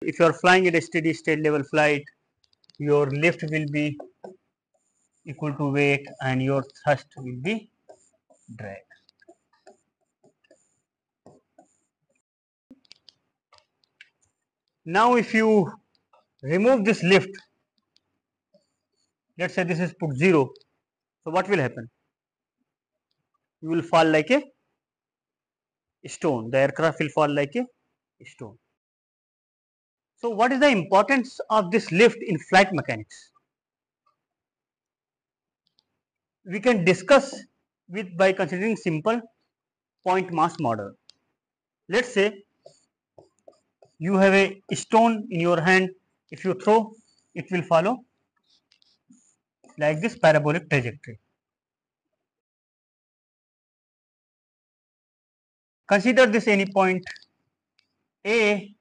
if you are flying at a steady state level flight, your lift will be equal to weight and your thrust will be drag. Now if you remove this lift, let's say this is put 0, so what will happen? You will fall like a stone, the aircraft will fall like a stone. So what is the importance of this lift in flight mechanics? We can discuss with by considering simple point mass model. Let's say you have a stone in your hand, if you throw, it will follow like this parabolic trajectory. Consider this any point A